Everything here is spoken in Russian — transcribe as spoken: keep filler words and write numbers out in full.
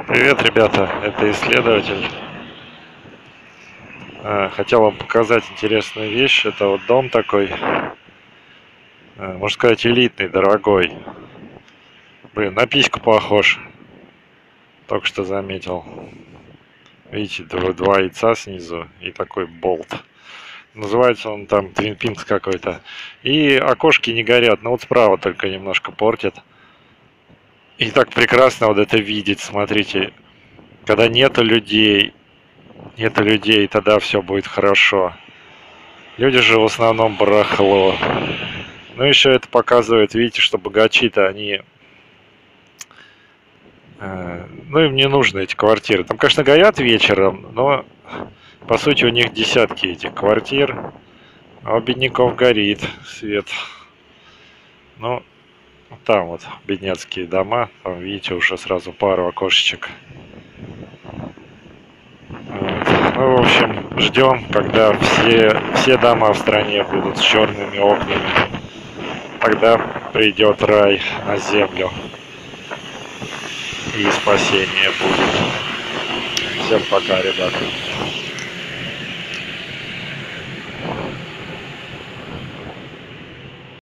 Привет, ребята, это исследователь. А, Хотел вам показать интересную вещь. Это вот дом такой, а, можно сказать, элитный, дорогой. Блин, на письку похож. Только что заметил. Видите, дв- два яйца снизу и такой болт. Называется он там Twin Peaks какой-то. И окошки не горят, но вот справа только немножко портят. И так прекрасно вот это видеть, смотрите. Когда нету людей, нету людей, тогда все будет хорошо. Люди же в основном барахло. Ну, еще это показывает, видите, что богачи-то они... э, ну, им не нужны эти квартиры. Там, конечно, горят вечером, но, по сути, у них десятки этих квартир. А у бедняков горит свет. Ну, там вот бедняцкие дома. Там, видите, уже сразу пару окошечек. Вот. Ну, в общем, ждем, когда все, все дома в стране будут с черными окнами. Тогда придет рай на землю. И спасение будет. Всем пока, ребята.